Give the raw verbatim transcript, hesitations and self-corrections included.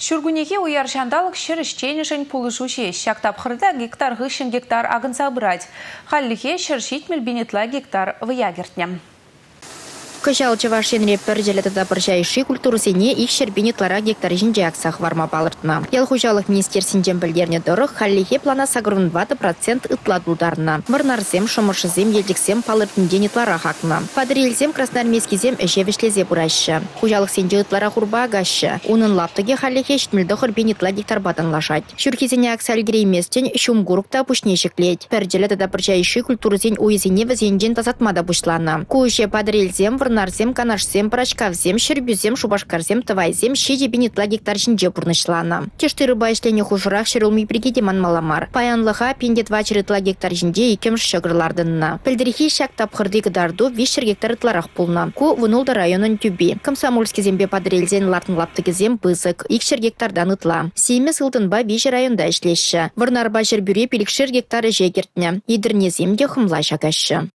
Шүргунеге уяр жандалық шыр іштенішін пулышуше. Шақтап қырда гектар ғышын гектар ағын сабырать. Халлихе шыр шитмел бенетла гектар ваягертнем. Кышал Чавашин репер желетада біржайши культурусене их шербенетлара гектар жинже аксах варма балыртна. Ялхужалық министерсинжен білдерне дұрық, халлихе плана сагырын двадцать процент ытладулдарына. Варнарзем, шомышызем, елдіксем палыртын денетлара хакна. Падрилзем, красноармейскизем эшевішлезе бұрайшы. Хужалық сенже ытлара хурба агашы. Унын лаптыге халлихе шитмілді хырбенетла гектар батын лашать. Шүркезене аксал грейместен шумгурукта пушнешеклеть. Пер желетада біржайши культурусен уезене вазенжен тазатмада бушлана. Куыше падрилзем, нарзем, канашзем, парачкавзем, шербюзем, шубашкарзем, тавайзем, щеде бенетла гектар жинже бурнышлана. Тешты рыба ишлене хужурах шерулми пригедеман маламар. Паянлыха пендет вачырытла гектар жинже икем шыгырлардынна. Пельдерихи шак тапхырды гдарду вишер гектар ытларах пулна. Ку вынулда районын тюби. Комсомольский зембе подрельзен лартын лаптыгезем пызык. Икшер гектардан ытла. Сейме сылтынба виш районда ишлеші. Варнарба жербюре пиликшер гектары жегертне. Едірне земде хымла шагашы.